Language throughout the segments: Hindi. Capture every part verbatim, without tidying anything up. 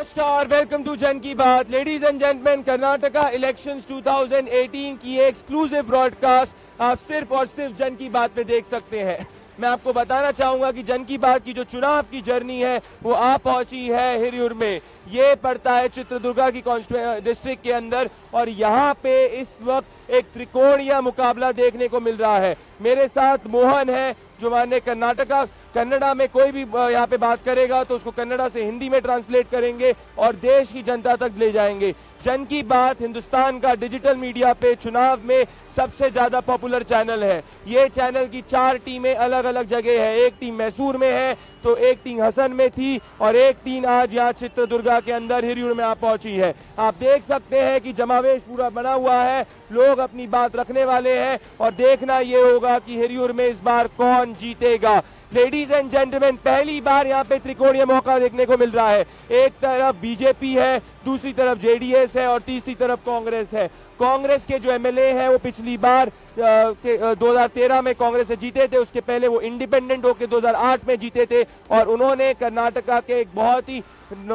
नमस्कार, वेलकम टू जन की बात। Ladies and gentleman, Karnataka elections दो हज़ार अठारह की एक्सक्लूसिव ब्रॉडकास्ट आप सिर्फ और सिर्फ जन की बात में देख सकते हैं। मैं आपको बताना चाहूंगा कि जन की बात की जो चुनाव की जर्नी है वो आ पहुंची है हिरियूर में। ये पड़ता है चित्रदुर्गा की डिस्ट्रिक्ट के अंदर और यहाँ पे इस वक्त एक त्रिकोणीय मुकाबला देखने को मिल रहा है। मेरे साथ मोहन है जो माने कर्नाटका कन्नड़ा में कोई भी यहाँ पे बात करेगा तो उसको कन्नड़ा से हिंदी में ट्रांसलेट करेंगे और देश की जनता तक ले जाएंगे। जन की बात हिंदुस्तान का डिजिटल मीडिया पे चुनाव में सबसे ज्यादा पॉपुलर चैनल है। ये चैनल की चार टीमें अलग अलग जगह है। एक टीम मैसूर में है तो एक टीम हसन में थी और एक टीम आज यहाँ चित्रदुर्गा के अंदर हिरियूर में आ पहुंची है। आप देख सकते हैं कि जमावेश पूरा बना हुआ है, लोग अपनी बात रखने वाले हैं और देखना ये होगा कि हिरियूर में इस बार कौन जीतेगा। लेडीज एंड जेंटलमैन, पहली बार यहाँ पे त्रिकोणीय मौका देखने को मिल रहा है। एक तरफ बीजेपी है, दूसरी तरफ जेडीएस है और तीसरी तरफ कांग्रेस है। कांग्रेस के जो एमएलए हैं वो पिछली बार दो हज़ार तेरह में कांग्रेस से जीते थे, उसके पहले वो इंडिपेंडेंट होकर दो हज़ार आठ में जीते थे और उन्होंने कर्नाटका के एक बहुत ही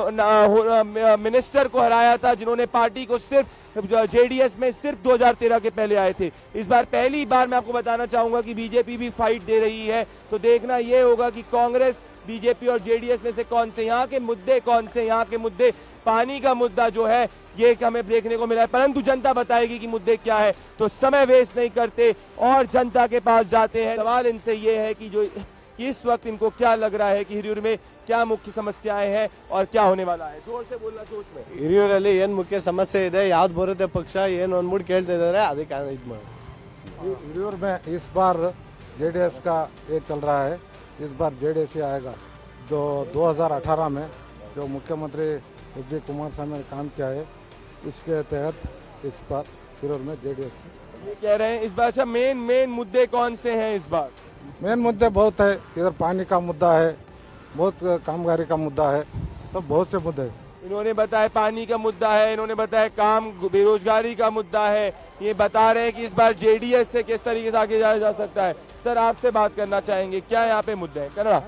मिनिस्टर को हराया था जिन्होंने पार्टी को सिर्फ जेडीएस में सिर्फ दो हज़ार तेरह के पहले आए थे। इस बार पहली बार मैं आपको बताना चाहूंगा कि बीजेपी भी फाइट दे रही है, तो देखना यह होगा कि कांग्रेस, बीजेपी और जेडीएस में से कौन से यहाँ के मुद्दे कौन से यहाँ के मुद्दे। पानी का मुद्दा जो है ये हमें देखने को मिला है, परंतु जनता बताएगी कि मुद्दे क्या है। तो समय वेस्ट नहीं करते और जनता के पास जाते हैं। सवाल इनसे ये है कि जो इस वक्त इनको क्या लग रहा है कि हिरियूर में क्या मुख्य समस्याएं हैं और क्या होने वाला है। जोर से बोलना जोश में। ಹಿರಿಯೂರಲ್ಲಿ ಏನು ಮುಖ್ಯ ಸಮಸ್ಯೆ ಇದೆ, ಯಾವ್ದು ಬರುತ್ತೆ ಪಕ್ಷ ಏನು ಅಂದ್ಬಿಟ್ಟು ಕೇಳ್ತಾ ಇದ್ದಾರೆ, ಅದಕ್ಕೆ ಇದು ಮಾಡಿ। हिरियूर में इस बार जेडीएस का ये चल रहा है, इस बार जेडीएस ही आएगा। जो दो हज़ार अठारह में जो मुख्यमंत्री एच डी कुमारस्वामी ने काम किया है उसके तहत इस बार हिरियूर में जेडीएस। ये कह रहे हैं इस बार अच्छा मेन मेन मुद्दे कौन से हैं इस बार? मेन मुद्दे बहुत है, इधर पानी का मुद्दा है, बहुत कामगारी का मुद्दा है, सब बहुत से मुद्दे हैं। इन्होंने बताया पानी का मुद्दा है, इन्होंने बताया काम बेरोजगारी का मुद्दा है। ये बता रहे हैं कि इस बार जेडीएस से किस तरीके से आगे जाया जा सकता है। सर आपसे बात करना चाहेंगे, क्या यहाँ पे मुद्दे हैं? कन्नड़ा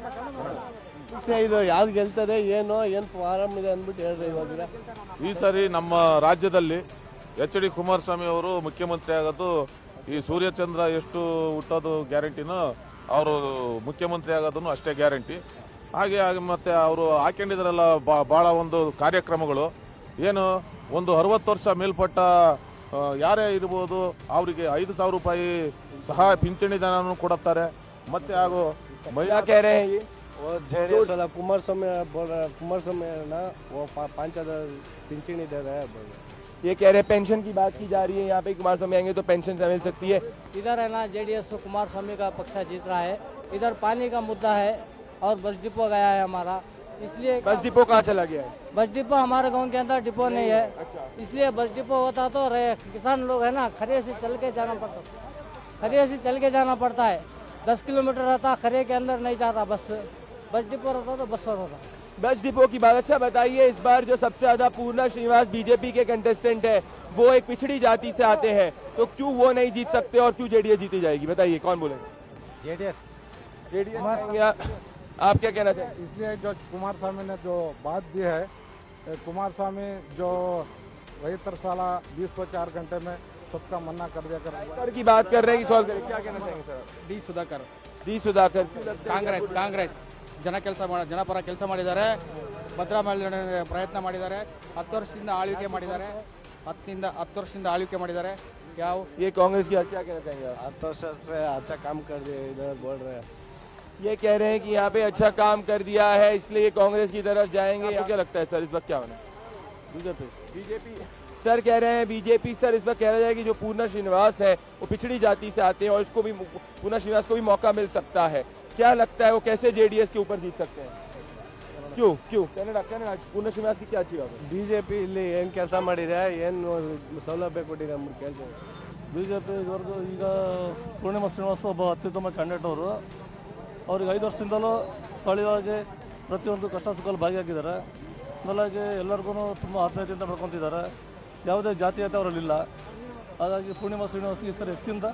ಇದು ಯಾವ್ದು ಗೆಲ್ತದೆ ಏನು ಏನು ಫಾರಂ ಇದೆ ಅಂದ್ಬಿಟ್ಟು ಹೇಳ್ರಿ। ಇವಾಗ ಈ ಸರಿ ನಮ್ಮ ರಾಜ್ಯದಲ್ಲಿ ಎಚ್ ಡಿ ಕುಮಾರಸ್ವಾಮಿ ಅವರು ಮುಖ್ಯಮಂತ್ರಿ ಆಗೋದು, ಈ ಸೂರ್ಯಚಂದ್ರ ಎಷ್ಟು ಹುಟ್ಟೋದು ಗ್ಯಾರಂಟಿನೋ ಅವರು ಮುಖ್ಯಮಂತ್ರಿ ಆಗೋದನ್ನು ಅಷ್ಟೇ ಗ್ಯಾರಂಟಿ। ಹಾಗೆ ಮತ್ತೆ ಅವರು ಹಾಕೊಂಡಿದ್ರಲ್ಲ ಭಾಳ ಒಂದು ಕಾರ್ಯಕ್ರಮಗಳು, ಏನು ಒಂದು ಅರವತ್ತು ವರ್ಷ ಮೇಲ್ಪಟ್ಟ ಯಾರೇ ಇರ್ಬೋದು ಅವರಿಗೆ ಐದು ಸಾವಿರ ರೂಪಾಯಿ ಸಹಾಯ ಪಿಂಚಣಿ ಧನವನ್ನು ಕೊಡುತ್ತಾರೆ। ಮತ್ತೆ ಹಾಗೂ क्या कह रहे हैं ये? वो जेडीएस वाला कुमारस्वामी बोल रहा है, कुमारस्वामी ना वो पाँच हजार पिंचणी दे रहा है बोल रहा है। ये कह रहे हैं पेंशन की बात की जा रही है, यहाँ पे कुमारस्वामी आएंगे तो पेंशन से मिल सकती है। इधर है ना जेडीएस कुमारस्वामी का पक्ष जीत रहा है। इधर पानी का मुद्दा है और बस डिपो गया है हमारा, इसलिए बस डिपो कहाँ चला गया है? बस डिपो हमारे गांव के अंदर डिपो नहीं है, इसलिए बस डिपो होता तो रहे। किसान लोग है ना खरे से चल के जाना पड़ता, खरे से चल के जाना पड़ता है। दस किलोमीटर रहता, खरे के अंदर नहीं जाता बस। बस डिपो रहता तो बस होता। बस डिपो की बात। अच्छा बताइए, इस बार जो सबसे ज्यादा पूर्णा श्रीनिवास बीजेपी के कंटेस्टेंट है वो एक पिछड़ी जाति से आते हैं, तो क्यों वो नहीं जीत सकते और क्यों जेडीएस जीती जाएगी? बताइए कौन बोलेंगे? जेडीएस जेडीएस आप क्या कहना चाहेंगे? इसलिए जो कुमारस्वामी ने जो बात दी है, कुमारस्वामी जो रैतर साला बीस को चार घंटे में सबका मन्ना कर दिया कर की बात कर रहे हैं कि सॉल्व करें, क्या कहना चाहेंगे sir? D Sudhakar D Sudhakar Congress Congress ಜನ ಕೆಲಸ ಮಾಡ ಜನಪರ ಕೆಲಸ ಮಾಡಿದ್ದಾರೆ, ಭದ್ರಾ ಮೇಲ್ದಂಡೆ ಪ್ರಯತ್ನ ಮಾಡಿದ್ದಾರೆ, ಹತ್ತು ವರ್ಷದಿಂದ ಆಳ್ವಿಕೆ ಮಾಡಿದ್ದಾರೆ, ಹತ್ತಿಂದ ಹತ್ತು ವರ್ಷದಿಂದ ಆಳ್ವಿಕೆ ಮಾಡಿದ್ದಾರೆ। ಯಾವ ये कांग्रेस की क्या कहना चाहेंगे आप? हत्तर वर्ष से अच्छा काम कर दिया इधर बोल रहे हैं। ये कह रहे हैं कि यहाँ पे अच्छा काम कर दिया है इसलिए कांग्रेस की तरफ जाएंगे। आपको क्या लगता है सर इस वक्त क्या होना? बीजेपी बीजेपी सर कह रहे हैं बीजेपी। सर इस वक्त कह रहा है कि जो पूर्णा श्रीनिवास है वो पिछड़ी जाति से आते हैं और इसको भी पूर्णा श्रीनिवास को भी मौका मिल सकता है। क्या लगता है वो कैसे जेडीएस के ऊपर जीत सकते हैं? क्यों क्यों कन्नड़ा कन्नड़ा पूर्णा श्रीनिवास की क्या अच्छी बात है? ಬಿಜೆಪಿ ಇಲ್ಲಿ ಏನು ಕೆಲಸ ಮಾಡಿದೆ, ಏನು ಸೌಲಭ್ಯ ಕೊಟ್ಟಿದೆ ಅಂದ್ಬಿಟ್ಟು ಕೇಳ್ತೇವೆ। ಬಿಜೆಪಿ ಇದುವರೆಗೂ ಈಗ ಪೂರ್ಣಿಮಾ ಶ್ರೀನಿವಾಸ ಒಬ್ಬ ಅತ್ಯುತ್ತಮ ಕ್ಯಾಂಡಿಡೇಟ್ ಅವರು, ಅವ್ರಿಗೆ ಐದು ವರ್ಷದಿಂದಲೂ ಸ್ಥಳೀಯವಾಗಿ ಪ್ರತಿಯೊಂದು ಕಷ್ಟ ಸುಖದಲ್ಲಿ ಭಾಗಿಯಾಗಿದ್ದಾರೆ। ಆಮೇಲೆ ಎಲ್ಲರಿಗೂ ತುಂಬ ಆತ್ಮೀಯತೆಯಿಂದ ನಡ್ಕೊತಿದ್ದಾರೆ, ಯಾವುದೇ ಜಾತೀಯತೆ ಅವರಲ್ಲಿಲ್ಲ। ಹಾಗಾಗಿ ಪೂರ್ಣಿಮಾ ಶ್ರೀನಿವಾಸ್ಗೆ ಈ ಸರಿ ಹೆಚ್ಚಿಂದ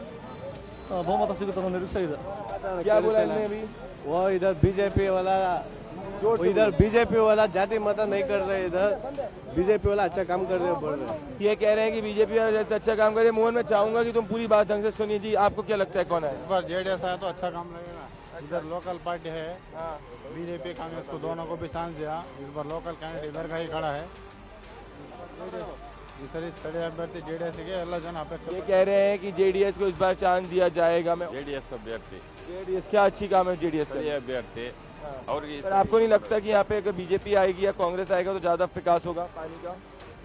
ಬಹುಮತ ಸಿಗುತ್ತೆ ಅನ್ನೋ ನಿರೀಕ್ಷೆ ಇದೆ। क्या बोला इन्होंने अभी? वो इधर बीजेपी वाला वो इधर बीजेपी वाला जाति मत नहीं कर रहे, इधर बीजेपी वाला अच्छा काम कर रहे बोल रहे हैं। ये कह रहे हैं कि बीजेपी वाला अच्छा काम करे। मोहन, मैं चाहूंगा कि तुम पूरी बात ढंग से सुनिए जी, आपको क्या लगता है कौन है? इस बार जेडीएस आया तो अच्छा काम लगेगा। इधर लोकल पार्टी है, बीजेपी कांग्रेस को दोनों को भी चांस दिया। इस बार लोकल कैंडिडेट इधर का ही खड़ा है। इस स्थलीय अभ्यर्थी जेडीएस के ಎಲ್ಲ ಜನ ಅಪೇಕ್ಷೆ ये कह रहे हैं कि जेडीएस को इस बार चांस दिया जाएगा। मैं जेडीएस अभ्यर्थी जेडीएस क्या अच्छी काम है जेडीएस का? ಸ್ಥಳೀಯ ಅಭ್ಯರ್ಥಿ ಅವ್ರಿಗೆ पर आपको नहीं लगता कि यहाँ पे अगर बीजेपी आएगी या कांग्रेस आएगा तो ज्यादा विकास होगा पानी का?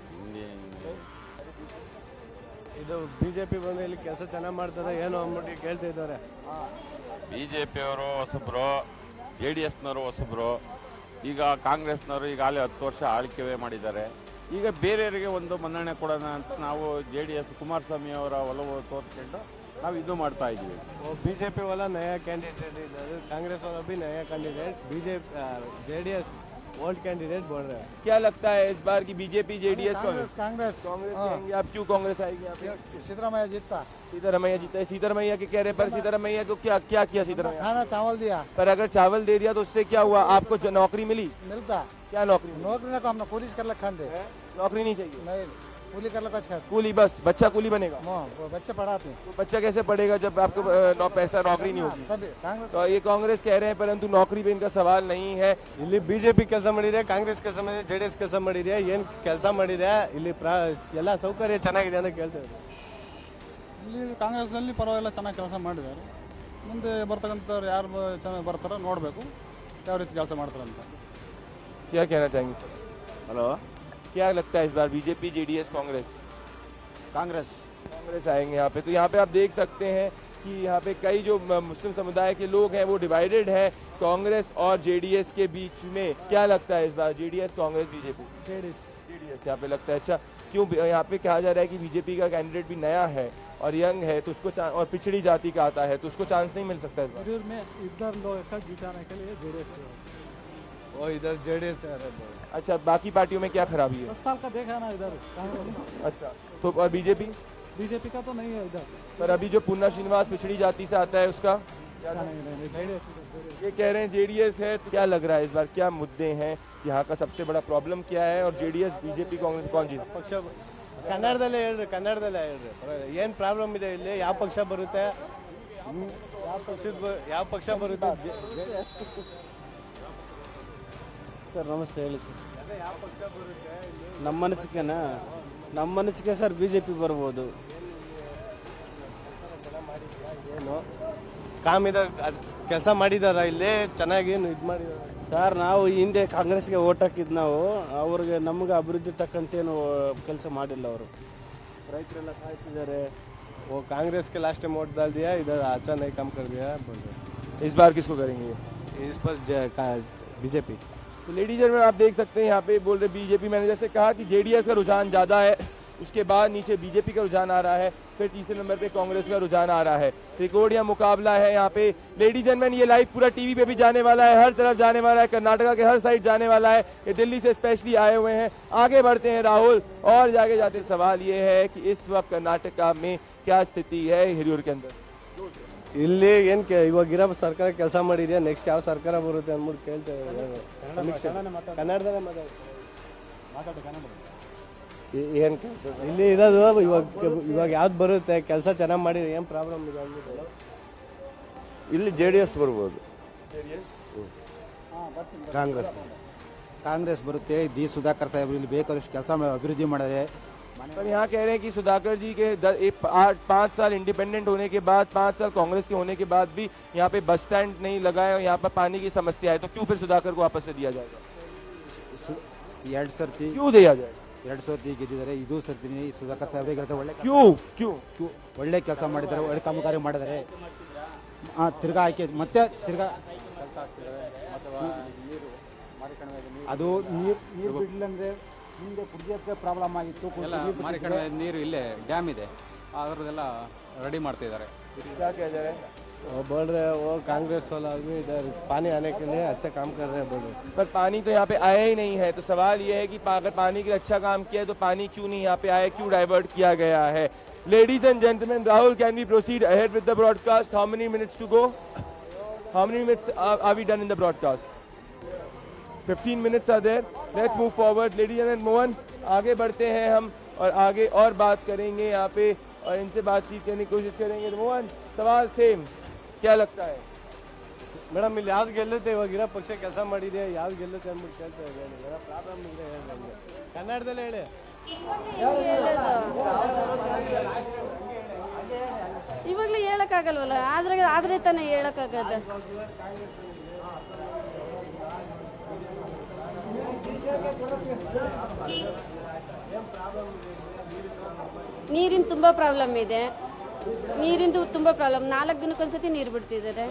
ಇದು ಬಿಜೆಪಿ ಬಂದು ಇಲ್ಲಿ ಕೆಲಸ ಚೆನ್ನಾಗಿ ಮಾಡ್ತಾರೆ ಏನೋ ಅಂದ್ಬಿಟ್ಟು ಕೇಳ್ತಾ ಇದ್ದಾರೆ. ಬಿಜೆಪಿಯವರು ಹೊಸಬ್ರು, ಜೆ ಡಿ ಎಸ್ನವರು ಹೊಸಬ್ರು. ಈಗ ಕಾಂಗ್ರೆಸ್ನವರು ಈಗಾಗಲೇ ಹತ್ತು ವರ್ಷ ಆಳ್ವಿಕೆ ಮಾಡಿದ್ದಾರೆ. ಈಗ ಬೇರೆಯವರಿಗೆ ಒಂದು ಮನ್ನಣೆ ಕೊಡೋಣ ಅಂತ ನಾವು ಜೆ ಡಿ ಎಸ್ ಕುಮಾರಸ್ವಾಮಿ ಅವರ ಒಲವು ತೋರಿಸ್ಕೊಂಡು ನಾವು ಇದು ಮಾಡ್ತಾ ಇದ್ದೀವಿ. बीजेपी वाला नया कैंडिडेट इधर, कांग्रेस वाला भी नया candidate, BJP JDS old candidate बोल रहे हैं. क्या लगता है इस बार की बीजेपी जेडीएस कांग्रेस कांग्रेस कांग्रेस आएंगे? आप क्यों कांग्रेस आएगी यहाँ पे? सिद्धरामैया जीतता, सीतारमैया जीता है। सीतारमैया के कह रहे पर सीतारमैया को क्या क्या किया सीतारमैया? खाना चावल दिया, पर अगर चावल दे दिया तो उससे क्या हुआ? आपको जो नौकरी मिली? मिलता क्या नौकरी? नौकरी ना को हमने पुलिस कर लखन दे, नौकरी नहीं चाहिए, नहीं पुलिस कर लखा छत कूली बस। बच्चा कूली बनेगा? वो बच्चे पढ़ाते हैं तो बच्चा कैसे पढ़ेगा जब आपको अ, नौ पैसा नौकरी नहीं होगी? सब कांग्रेस तो ये कांग्रेस कह रहे हैं, परंतु नौकरी पे इनका सवाल नहीं है। ಇಲ್ಲಿ ಬಿಜೆಪಿ ಕೆಲಸ ಮಾಡಿದೆ, ಕಾಂಗ್ರೆಸ್ ಕೆಲಸ ಮಾಡಿದೆ, ಜೆಡಿಎಸ್ ಕೆಲಸ ಮಾಡಿದೆ, ಏನ್ ಕೆಲಸ ಮಾಡಿದೆ ಇಲ್ಲಿ ಎಲ್ಲ ಸೌಕರ್ಯ ಚೆನ್ನಾಗಿದೆ ಅಂತ ಕೇಳ್ತೇವೆ. ಇಲ್ಲಿ ಕಾಂಗ್ರೆಸ್ನಲ್ಲಿ ಪರವಾಗಿಲ್ಲ, ಚೆನ್ನಾಗಿ ಕೆಲಸ ಮಾಡಿದ್ದಾರೆ. ಮುಂದೆ ಬರ್ತಕ್ಕಂಥವ್ರು ಯಾರು ಚೆನ್ನಾಗಿ ಬರ್ತಾರೋ ನೋಡಬೇಕು ಯಾವ ರೀತಿ ಕೆಲಸ ಮಾಡ್ತಾರೆ ಅಂತ. क्या कहना चाहेंगे? हेलो, क्या लगता है इस बार बीजेपी जेडीएस कांग्रेस कांग्रेस कांग्रेस आएंगे यहाँ पे? तो यहाँ पे आप देख सकते हैं कि यहाँ पे कई जो म- मुस्लिम समुदाय के लोग हैं वो डिवाइडेड हैं कांग्रेस और जेडीएस के बीच में। क्या लगता है इस बार JDS Congress BJP? JDS JDS यहाँ पे लगता है। अच्छा, क्यों? यहाँ पे कहा जा रहा है कि बीजेपी का कैंडिडेट भी नया है और यंग है, तो उसको चा- और पिछड़ी जाति का आता है, तो उसको चांस नहीं मिल सकता इस बार? में इधर लोग का जिताने के लिए जेडीएस वो इधर जेडीएस जा रहे हैं. अच्छा, बाकी पार्टियों में क्या खराबी है? दस साल का देखा ना इधर अच्छा, तो और बीजेपी? बीजेपी का तो नहीं है इधर, पर अभी जो पूर्णा श्रीनिवास पिछड़ी जाति से आता है उसका ये कह रहे हैं जेडीएस है। तो क्या लग रहा है इस बार क्या मुद्दे हैं, यहाँ का सबसे बड़ा प्रॉब्लम क्या है, और जेडीएस बीजेपी कांग्रेस कौन जीत? ಪಕ್ಷ ಕನ್ನಡದಲ್ಲೇ ಹೇಳ್ರಿ, ಕನ್ನಡದಲ್ಲೇ ಹೇಳ್ರಿ ಏನ್ ಪ್ರಾಬ್ಲಮ್ ಇದೆ ಇಲ್ಲಿ, ಯಾವ ಪಕ್ಷ ಬರುತ್ತೆ, ಹ್ಮ್, ಯಾವ ಪಕ್ಷದ ಬ- ಯಾವ ಪಕ್ಷ ಬರುತ್ತೆ? ಜೆ- ಜೆ- ಸರ್ ನಮಸ್ತೆ, ಹೇಳಿ ಸರ್. ನಮ್ಮ ಮನಸ್ಸಿಗೆನಾ ನಮ್ಮ ಮನಸ್ಸಿಗೆ ಸರ್ ಬಿ ಜೆ ಪಿ ಬರ್ಬೋದು. ಏನು ಕಾಮ್ ಇದ ಕೆಲಸ ಮಾಡಿದಾರ ಇಲ್ಲಿ ಚೆನ್ನಾಗಿ ಇದು ಮಾಡಿದಾರ? ಸರ್ ನಾವು ಹಿಂದೆ ಕಾಂಗ್ರೆಸ್ಗೆ ಓಟ್ ಹಾಕಿದ್ದು, ನಾವು ಅವ್ರಿಗೆ ನಮ್ಗೆ ಅಭಿವೃದ್ಧಿ ತಕ್ಕಂತೇನು ಕೆಲಸ ಮಾಡಿಲ್ಲ. ಅವರು ರೈತರೆಲ್ಲ ಸಾಯ್ತಿದ್ದಾರೆ. वो कांग्रेस के लास्ट टाइम वोट डाल दिया, इधर अच्छा नहीं काम कर दिया बोल रहे. इस बार किसको करेंगे ये? इस पर बीजेपी. तो लेडीज में आप देख सकते हैं यहाँ पे बोल रहे बीजेपी मैनेजर से कहा कि जेडीएस का रुझान ज़्यादा है, उसके बाद नीचे बीजेपी का रुझान आ रहा है, फिर तीसरे नंबर पे कांग्रेस का रुझान आ रहा है। त्रिकोणीय मुकाबला है यहाँ पे। लेडीज एंड मैन, ये लाइव पूरा टीवी पे भी जाने वाला है, हर तरफ जाने वाला है, कर्नाटका के हर साइड जाने वाला है। ये दिल्ली से स्पेशली आए हुए हैं। आगे बढ़ते हैं राहुल, और जाके जाते सवाल ये है कि इस वक्त कर्नाटका में क्या स्थिति है हिरियूर के अंदर? ಇಲ್ಲಿ ಏನ್ ಇವಾಗ ಇರೋ ಸರ್ಕಾರ ಕೆಲಸ ಮಾಡಿದ್ಯಾ, ನೆಕ್ಸ್ಟ್ ಯಾವ ಸರ್ಕಾರ ಬರುತ್ತೆ ಅಂದ್ಬಿಟ್ಟು ಕೇಳ್ತೇವೆ. ಸಮೀಕ್ಷೆ ಕನ್ನಡದಲ್ಲೇ ಏನ್ ಇಲ್ಲಿ ಇರೋದು ಇವಾಗ ಇವಾಗ ಯಾವ್ದು ಬರುತ್ತೆ, ಕೆಲಸ ಚೆನ್ನಾಗಿ ಮಾಡಿ ಏನ್ ಪ್ರಾಬ್ಲಮ್ ಇದೆ ಅಂದ್ಬಿಟ್ಟು ಇಲ್ಲಿ ಜೆ ಡಿ ಎಸ್ ಬರ್ಬೋದು, ಕಾಂಗ್ರೆಸ್ ಕಾಂಗ್ರೆಸ್ ಬರುತ್ತೆ. ಡಿ ಸುಧಾಕರ್ ಸಾಹೇಬರು ಇಲ್ಲಿ ಬೇಕಾದಷ್ಟು ಕೆಲಸ ಅಭಿವೃದ್ಧಿ ಮಾಡಿದರೆ. पर यहाँ कह रहे हैं कि सुधाकर जी के द- एक आठ पाँच साल इंडिपेंडेंट होने के बाद, पाँच साल कांग्रेस के होने के बाद भी यहाँ पे बस स्टैंड नहीं लगा है और यहाँ पर पानी की समस्या है, तो क्यों फिर सुधाकर को वापस से दिया जाएगा? ಎರಡು ಸರ್ತಿ क्यों दिया जाएगा? ಎರಡು ಸರ್ತಿ ಗೆದ್ದಿದ್ದಾರೆ. ಇದು ಸರ್ತಿ ಸುಧಾಕರ್ ಸಾಹೇಬ್ರಿಗೆ ಇರುತ್ತೆ. ಒಳ್ಳೆ क्यों क्यों ಕ್ಯೂ ಒಳ್ಳೆ ಕೆಲಸ ಮಾಡಿದ್ದಾರೆ, ಒಳ್ಳೆ ಕಾಮಗಾರಿ ಮಾಡಿದ್ದಾರೆ. ಆ, ತಿರ್ಗಾ ಆಯ್ಕೆ ಮತ್ತೆ ತಿರ್ಗಾ ಅದು ನೀರು ನೀರು ಬಿಡಲಿಲ್ಲ ಅಂದರೆ ಹಿಂದೆ ಕುಡಿಯೋಕ್ಕೆ ಪ್ರಾಬ್ಲಮ್ ಆಗಿತ್ತು. ಮಾರಿಕಣೆ ನೀರು ಇಲ್ಲೇ ಡ್ಯಾಮ್ ಇದೆ, ಅದರದೆಲ್ಲ ರೆಡಿ ಮಾಡ್ತಿದ್ದಾರೆ. क्या कह जा रहे हैं? वो बोल रहे हैं वो कांग्रेस वाला आदमी इधर पानी आने के लिए अच्छा काम कर रहे हैं बोल रहे. पर पानी तो यहाँ पे आया ही नहीं है, तो सवाल ये है कि पा- अगर पानी के लिए अच्छा काम किया है तो पानी क्यों नहीं यहाँ पे आया, क्यों डाइवर्ट किया गया है? Ladies and gentleman, Rahul, can we proceed ahead with the broadcast? How many minutes to go? How many minutes are we done in the broadcast? Fifteen minutes are there, let's move forward ladies and Mohan, आगे बढ़ते हैं हम और आगे और बात करेंगे यहाँ पे और इनसे बातचीत करने की कोशिश करेंगे। तो मोहन, सवाल सेम, क्या लगता है? ಮೇಡಮ್ ಇಲ್ಲಿ ಯಾವ್ದು ಗೆಲ್ಲುತ್ತೆ, ಇವಾಗ ಇರೋ ಪಕ್ಷ ಕೆಲಸ ಮಾಡಿದೆ, ಯಾವ್ದು ಗೆಲ್ಲುತ್ತೆ ಅಂದ್ಬಿಟ್ಟು ಕೇಳ್ತಾ ಇದ್ದಾರೆ. ಪ್ರಾಬ್ಲಮ್ ಇದೆ ಹೇಳಿ, ಕನ್ನಡದಲ್ಲೇ ಹೇಳಿ. ಇವಾಗಲೇ ಹೇಳಕ್ಕಾಗಲ್ವಲ್ಲ, ಆದ್ರೆ ಆದ್ರೆ ತಾನೇ ಹೇಳಕ್ಕಾಗತ್ತೆ. ನೀರಿನ ತುಂಬ ಪ್ರಾಬ್ಲಮ್ ಇದೆ, ನೀರಿಂದು ತುಂಬ ಪ್ರಾಬ್ಲಮ್. ನಾಲ್ಕು ದಿನಕ್ಕೊಂದ್ಸತಿ ನೀರು ಬಿಡ್ತಿದ್ದಾರೆ.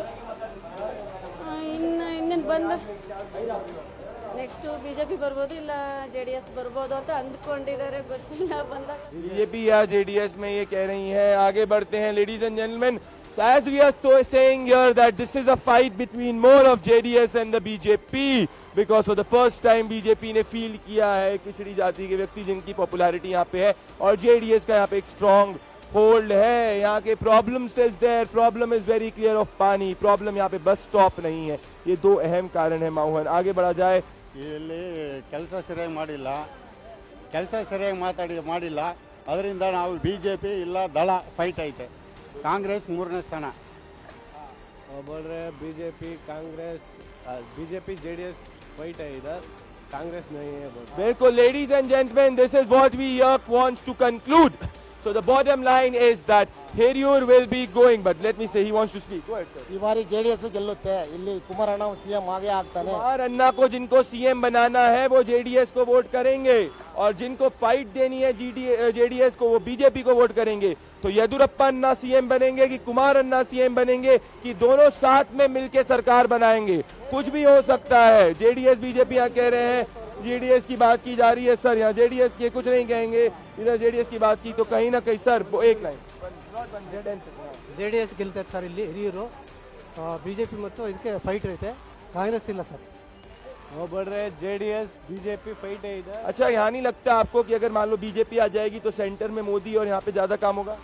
ಇನ್ನು ಇನ್ನೇನು ಬಂದು ನೆಕ್ಸ್ಟ್ ಬಿಜೆಪಿ ಬರ್ಬೋದು, ಇಲ್ಲ ಜೆ ಡಿ ಎಸ್ ಬರ್ಬೋದು ಅಂತ ಅಂದ್ಕೊಂಡಿದ್ದಾರೆ, ಗೊತ್ತಿಲ್ಲ ಬಂದಾಗ. बीजेपी या जेडीएस में ये कह रही हैं. आगे बढ़ते हैं ladies and gentleman. So as we are so saying here that this is a fight between more of J D S and the B J P, because for the first time B J P ने फील किया है पिछड़ी जाति के व्यक्ति जिनकी पॉपुलैरिटी यहाँ पे है और J D S का यहाँ पे एक स्ट्रॉन्ग होल्ड है. यहाँ के problems is there, problem is very clear of pani, problem यहाँ पे बस स्टॉप नहीं है. ये दो अहम कारण है. माहौन, आगे बढ़ा जाए. ಇಲ್ಲಿ ಕೆಲಸ ಸರಿಯಾಗಿ ಮಾಡಿಲ್ಲ, ಕೆಲಸ ಸರಿಯಾಗಿ ಮಾತಾಡಿ ಮಾಡಿಲ್ಲ, ಅದರಿಂದ ನಾವು ಬಿ ಜೆ ಪಿ ಇಲ್ಲ ದಳ ಫೈಟ್ ಐತೆ. ಕಾಂಗ್ರೆಸ್ ಮೂರನೇ ಸ್ಥಾನ. बोल रहे BJP Congress, BJP JDS fight है इधर, कांग्रेस नहीं है. बिल्कुल ladies and gentleman, this is what we here wants to conclude. So the bottom line is that Hiriyur will be going, but let me say he wants to speak. Go ahead, sir. ಈ ಬಾರಿ ಜೆಡಿಎಸ್ ಗೆಲ್ಲುತ್ತೆ, ಇಲ್ಲಿ ಕುಮಾರಣ್ಣ ಸಿಎಂ ಆಗೇ ಆಗ್ತಾನೆ. कुमार अन्ना को जिनको सीएम बनाना है वो जेडीएस को वोट करेंगे और जिनको फाइट देनी है जेडीएस को वो बीजेपी को वोट करेंगे. तो येदुरप्पा अन्ना सीएम बनेंगे कि कुमार अन्ना सीएम बनेंगे कि दोनों साथ में मिलकर सरकार बनाएंगे, कुछ भी हो सकता है. जेडीएस बीजेपी यहाँ कह रहे हैं, जेडीएस की बात की जा रही है. सर यहाँ जेडीएस के कुछ नहीं कहेंगे, इधर जेडीएस की बात की तो कहीं ना कहीं सर एक लाइन ಜೆಡಿಎಸ್ ಗೆಲ್ತೈತೆ ಸರ್. ಇಲ್ಲಿ ಹಿರಿಯರು ಬಿಜೆಪಿ ಮತ್ತು ಇದಕ್ಕೆ ಫೈಟ್ ಐತೆ, ಕಾಂಗ್ರೆಸ್ ಇಲ್ಲ ಸರ್. वो बोल रहे जेडीएस बीजेपी फाइट है इधर. अच्छा, यहाँ नहीं लगता आपको कि अगर मान लो बीजेपी आ जाएगी तो सेंटर में मोदी और यहाँ पे ज्यादा काम होगा?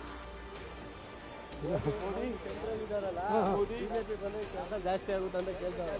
ಬಿಜೆಪಿ ಬಂದ್ರೆ ಕೆಲಸ ಜಾಸ್ತಿ ಆಗುತ್ತೆ ಅಂತ ಕೇಳ್ತಾರೆ.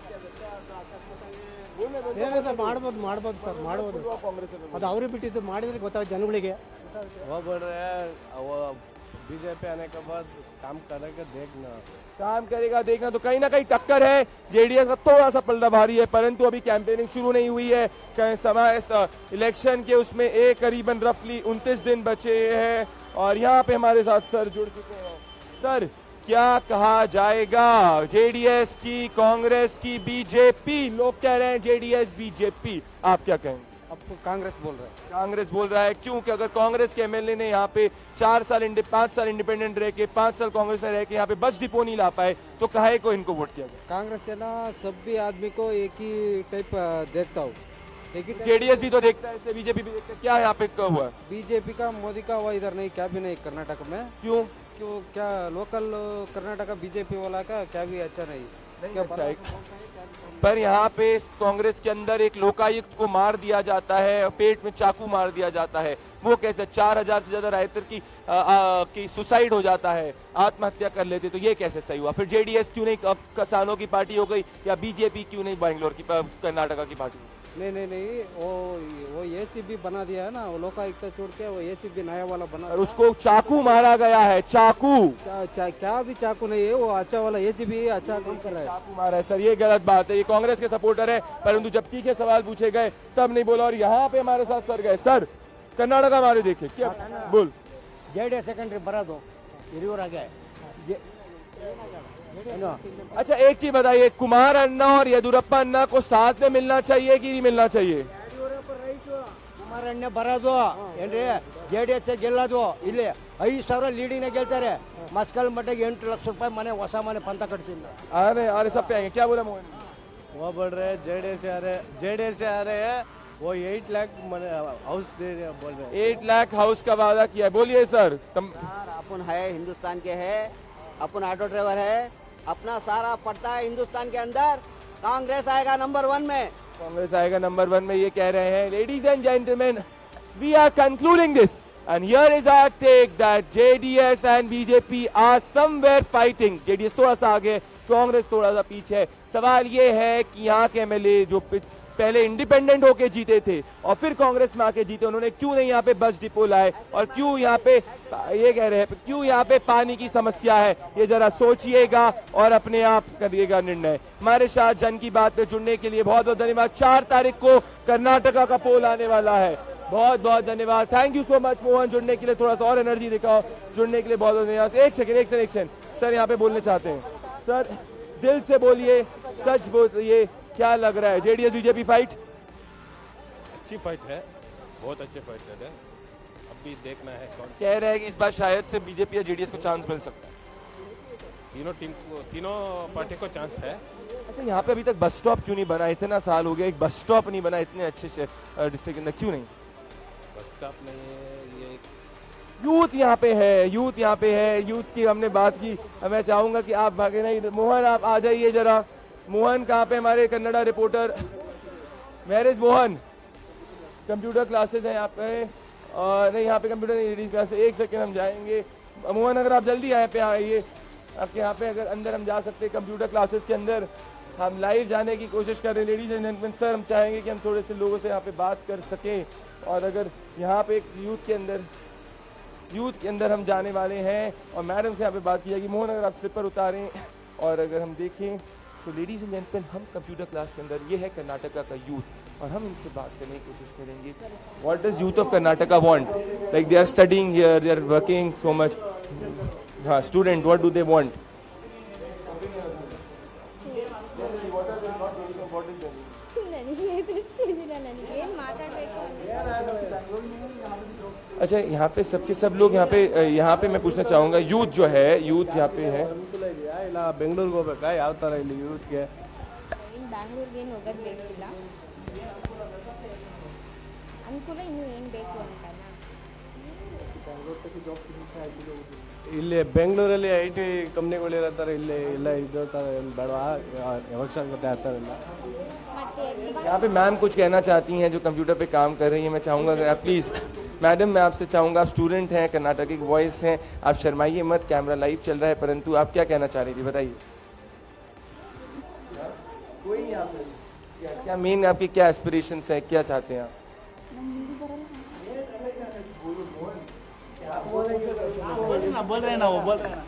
ಏನೇ ಸರ್ ಮಾಡ್ಬೋದು ಮಾಡ್ಬೋದು ಸರ್ ಮಾಡ್ಬೋದು, ಅದು ಅವ್ರಿಗೆ ಬಿಟ್ಟಿದ್ದು, ಮಾಡಿದ್ರೆ ಗೊತ್ತಾಗುತ್ತೆ ಜನಗಳಿಗೆ. वो बोल रहे हैं वो बीजेपी आने के बाद काम करेगा, देखना काम करेगा देखना. तो कहीं ना कहीं टक्कर है, जेडीएस का थोड़ा सा पलड़ा भारी है, परंतु अभी कैंपेनिंग शुरू नहीं हुई है. समय इलेक्शन के उसमें एक करीबन रफली उनतीस दिन बचे हैं और यहाँ पे हमारे साथ सर जुड़ चुके हैं. सर, क्या कहा जाएगा? जेडीएस की, कांग्रेस की, बीजेपी? लोग कह रहे हैं जेडीएस बीजेपी, आप क्या कहेंगे? आपको कांग्रेस बोल रहा है. कांग्रेस बोल रहा है क्यों? कि अगर कांग्रेस के एमएलए ने यहाँ पे चार साल पांच साल इंडिपेंडेंट रह के, पांच साल कांग्रेस में रह के यहाँ पे बस डिपो नहीं ला पाए, तो काहे को इनको वोट किया गया? कांग्रेस है ना, सभी आदमी को एक ही टाइप देखता हूँ. जेडीएस भी तो देखता है, बीजेपी भी देखता है. क्या यहाँ पे हुआ? बीजेपी का मोदी का हुआ इधर नहीं, क्या भी नहीं कर्नाटक में. क्यों क्यों क्या लोकल कर्नाटक बीजेपी वाला का क्या भी अच्छा नहीं, नहीं अच्छा है. पर यहाँ पे कांग्रेस के अंदर एक लोकायुक्त को मार दिया जाता है, पेट में चाकू मार दिया जाता है. वो कैसे? चार हजार से ज्यादा रायतर की आ, आ, की सुसाइड हो जाता है, आत्महत्या कर लेते, तो ये कैसे सही हुआ? फिर जेडीएस क्यों नहीं किसानों की पार्टी हो गई, या बीजेपी क्यों नहीं बैंगलोर की कर्नाटका की पार्टी? नहीं नहीं नहीं वो वो एसीबी बना दिया है ना, वो लोकायुक्त छोड़ के वो एसीबी नया वाला बना. और उसको चाकू मारा गया है, चाकू. चा, चा, क्या भी चाकू नहीं है, वो अच्छा वाला एसीबी अच्छा काम कर रहा है. चाकू मारा है सर, ये गलत बात है. ये कांग्रेस के सपोर्टर है, परंतु जब तीखे सवाल पूछे गए तब नहीं बोला. और यहाँ पे हमारे साथ सर गए. सर, कर्नाटका हमारे देखे क्या बोल? ಜೆಡಿಎಸ್ ಸೆಕೆಂಡ್ರಿ ಬರೋದು ಹಿರಿಯೂರಾಗೆ. अच्छा, एक चीज बताइए, कुमार अन्ना और येदुरप्पा अन्ना को साथ में मिलना चाहिए कि नहीं मिलना चाहिए? ಕುಮಾರಣ್ಣ ಬರೋದು ಏನ್ರಿ, ಜೆಡಿಎಸ್ ಗೆಲ್ಲೋದು. ಇಲ್ಲಿ ಐದು ಸಾವಿರ ಲೀಡಿಂಗ್ ಗೆಲ್ತಾರೆ. ಮಸ್ಕಲ್ ಮಟ್ಟಿಗೆ ಎಂಟು ಲಕ್ಷ ರೂಪಾಯಿ ಮನೆ, ಹೊಸ ಮನೆ ಪಂತ ಕಟ್ತೀನಿ. अरे अरे सब पे आएंगे. क्या बोला मोहन? वो बोल रहे जेडीएस आ रहे जेडीएस से आ रहे हैं, वो एट लाख हाउस दे रहे बोल रहे. एट लाख हाउस का वादा किया है. बोलिए सर. तम... अपन है हिंदुस्तान के है, अपन ऑटो ड्राइवर है, अपना सारा पड़ता है हिंदुस्तान के अंदर. कांग्रेस आएगा नंबर वन में, कांग्रेस आएगा नंबर वन में, ये कह रहे हैं. Ladies and gentleman, we are concluding this and here is our take that J D S and B J P are somewhere fighting. J D S थोड़ा सा आगे, कांग्रेस थोड़ा सा पीछे. सवाल ये है कि यहाँ के एमएलए जो पहले इंडिपेंडेंट होके जीते थे और फिर कांग्रेस में आके जीते, उन्होंने क्यों नहीं यहाँ पे बस डिपो लाए और क्यों यहाँ पे ये कह रहे हैं क्यों यहाँ पे पानी की समस्या है, ये जरा सोचिएगा और अपने आप करिएगा निर्णय। हमारे साथ जन की बात पे जुड़ने के लिए बहुत बहुत धन्यवाद। चार तारीख को कर्नाटका का पोल आने वाला है, बहुत बहुत धन्यवाद। Thank you so much Mohan, जुड़ने के लिए थोड़ा सा और एनर्जी दिखाओ, जुड़ने के लिए बहुत बहुत धन्यवाद। एक सेकंड एक सेकंड एक सेकंड सर यहाँ पे बोलने चाहते हैं, सर दिल से बोलिए, सच बोलिए, क्या लग रहा है जेडीएस बीजेपी फाइट? अच्छी फाइट है, बहुत अच्छी फाइट है, अभी देखना है कौन कह रहे हैं कि इस बार शायद से बीजेपी या जेडीएस को चांस मिल सकता है। तीनों टीम को, तीनों पार्टी को चांस है। अच्छा यहाँ पे अभी तक बस स्टॉप क्यों नहीं बना? इतना साल हो गया एक बस स्टॉप नहीं बना इतने अच्छे डिस्ट्रिक्ट के अंदर, क्यों नहीं? बस स्टॉप नहीं है, ये यूथ यहाँ पे है, यूथ यहाँ पे है, यूथ की हमने बात की। मैं चाहूंगा कि आप भागे नहीं, मोहन आप आ जाइए जरा। मोहन कहाँ पे हमारे Kannada reporter? Where is Mohan? Computer classes हैं यहाँ पे और नहीं, यहाँ पे कंप्यूटर नहीं, लेडीज क्लासेस। एक सेकेंड हम जाएंगे। मोहन अगर आप जल्दी आए पे आइए, आपके यहाँ पे अगर अंदर हम जा सकते हैं कंप्यूटर क्लासेस के अंदर, हम लाइव जाने की कोशिश कर रहे हैं। लेडीज एंड जेंटलमैन सर, हम चाहेंगे कि हम थोड़े से लोगों से यहाँ पे बात कर सकें और अगर यहाँ पे एक यूथ के अंदर यूथ के अंदर हम जाने वाले हैं और मैडम से यहाँ पे बात की जाएगी। मोहन अगर आप स्लीपर उतारें और अगर हम देखें, सो लेडीज एंड जेंटलमैन हम कंप्यूटर क्लास के अंदर, ये है कर्नाटका का यूथ और हम इनसे बात करने की कोशिश करेंगे। What does youth of Karnataka want? Like they are studying here, they are working so much. हाँ, student, what do they want? अच्छा यहाँ पे सबके सब लोग यहाँ पे यहाँ पे मैं पूछना चाहूँगा, यूथ जो है, यूथ यहाँ पे है, ಇಲ್ಲ ಬೆಂಗಳೂರಿಗೆ ಹೋಗ್ಬೇಕಾ? ಯಾವ ಥರ ಇಲ್ಲಿ ಯೂತ್ಗೆ? ಬ್ಯಾಂಗ್ಳೂರ್ಗೆ ಏನು ಹೋಗೋದು ಬೇಕಿಲ್ಲ, ಅನುಕೂಲ ಇನ್ನು ಏನು ಬೇಕು ಅಂತನಾ? ಇಲ್ಲಿ ಬೆಂಗಳೂರಲ್ಲಿ ಐ ಟಿ ಕಂಪ್ನಿಗಳಿರೋ ಥರ ಇಲ್ಲಿ ಇಲ್ಲ ಇರೋ ಥರ ಏನು ಬೇಡವಾ? ಅವಶ್ಯಕತೆ ಆ ಥರ ಇಲ್ಲ। यहाँ पे मैम कुछ कहना चाहती हैं जो कंप्यूटर पे काम कर रही हैं। मैं चाहूँगा अगर आप प्लीज़ मैडम, मैं आपसे चाहूँगा, आप स्टूडेंट हैं, कर्नाटक की वॉइस हैं, आप शर्माइए मत, कैमरा लाइव चल रहा है, परंतु आप क्या कहना चाह रही थी बताइए। कोई नहीं, आप क्या, क्या मेन आपकी क्या एस्पिरेशंस है, क्या चाहते हैं आप? बोल रहे हैं ना, वो बोल रहे हैं ना।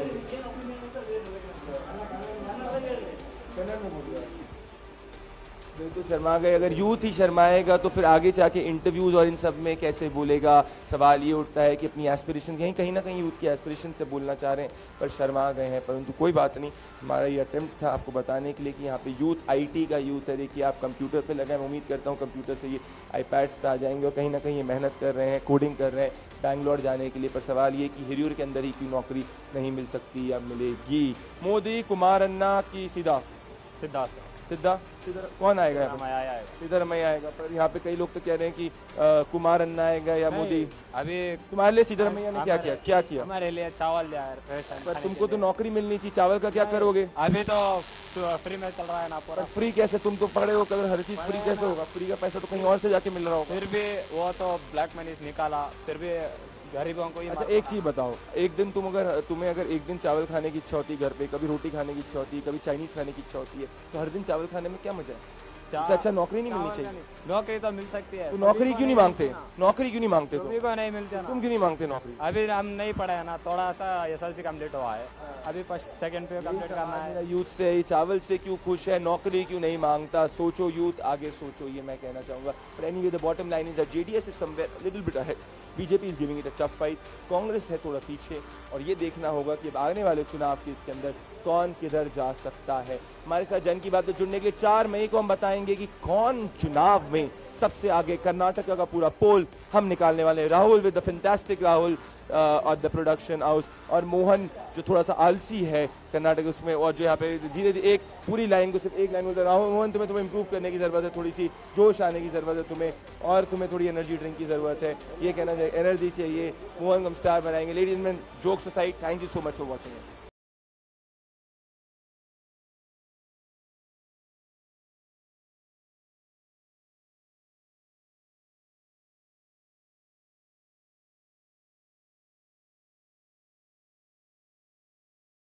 बिल्कुल शर्मा गए। अगर यूथ ही शर्माएगा तो फिर आगे जाके इंटरव्यूज और इन सब में कैसे बोलेगा? सवाल ये उठता है कि अपनी एस्पिरेशन यहीं कहीं ना कहीं यूथ की एस्पिरेशन से बोलना चाह रहे हैं पर शर्मा गए हैं। परंतु कोई बात नहीं, हमारा ये अटेम्प्ट था आपको बताने के लिए कि यहाँ पे यूथ आईटी का यूथ है। देखिए आप कंप्यूटर पे लगे हैं, मैं उम्मीद करता हूँ कंप्यूटर से ये आईपैड्स पे आ जाएंगे और कहीं ना कहीं ये मेहनत कर रहे हैं, कोडिंग कर रहे हैं बैंगलोर जाने के लिए। पर सवाल ये कि हिरियूर के अंदर ही क्यों नौकरी नहीं मिल सकती या मिलेगी? मोदी, कुमार अन्ना की सीधा सिद्धार्थ सिद्धा कौन आएगा यहाँ पे? सिद्धरामैया आएगा। पर यहाँ पे कई लोग तो कह रहे हैं कि आ, कुमार अन्ना आएगा या मोदी। अभी तुम्हारे लिए सिद्धरामैया ने क्या किया? क्या किया हमारे लिए? चावल दिया है। पर तुमको तो नौकरी मिलनी चाहिए, चावल का क्या करोगे? अभी तो फ्री में चल रहा है ना पूरा। फ्री कैसे? तुम तो पढ़े हो, कल हर चीज फ्री कैसे होगा? फ्री का पैसा तो कहीं और से जाके मिल रहा होगा। फिर भी वो तो ब्लैक मनी निकाला, फिर भी गरीबों को। अच्छा एक चीज बताओ, एक दिन तुम अगर तुम्हें अगर एक दिन चावल खाने की इच्छा होती है घर पे, कभी रोटी खाने की इच्छा होती है, कभी चाइनीज खाने की इच्छा होती है, तो हर दिन चावल खाने में क्या मजा है? इससे अच्छा नौकरी नहीं मिलनी चाहिए? नौकरी तो मिल सकती है। तो नौकरी क्यों नहीं मांगते? नौकरी क्यों नहीं मांगते? तुम को नहीं मिलती ना। तुम क्यों नहीं मांगते नौकरी? अभी हम नहीं पढ़े है ना, थोड़ा सा एस एल सी कम्प्लीट हुआ है, अभी फर्स्ट सेकंड पे कम्प्लीट करना है। यूथ से चावल से क्यों खुश है, नौकरी क्यों नहीं मांगता? सोचो यूथ, आगे सोचो, ये मैं कहना चाहूंगा। But anyway the bottom line is that JDS is somewhere little bit ahead, BJP is giving it a tough fight, Congress है थोड़ा पीछे और ये देखना होगा कि अब आने वाले चुनाव के इसके अंदर कौन किधर जा सकता है। हमारे साथ जन की बात में जुड़ने के लिए चार मई को हम बताएंगे कि कौन चुनाव में सबसे आगे। कर्नाटका का पूरा पोल हम निकालने वाले हैं। Rahul with the fantastic Rahul और द प्रोडक्शन हाउस, और मोहन जो थोड़ा सा आलसी है कर्नाटक उसमें, और जो यहाँ पे धीरे धीरे एक पूरी लाइन को सिर्फ एक लाइन बोलते राहुल मोहन तुम्हें तुम्हें इंप्रूव करने की जरूरत है, थोड़ी सी जोश आने की जरूरत है तुम्हें, और तुम्हें थोड़ी एनर्जी ड्रिंक की जरूरत है। ये कहना चाहिए एनर्जी चाहिए, मोहन को हम स्टार बनाएंगे। Ladies and gentleman, jokes aside, thank you so much for watching us.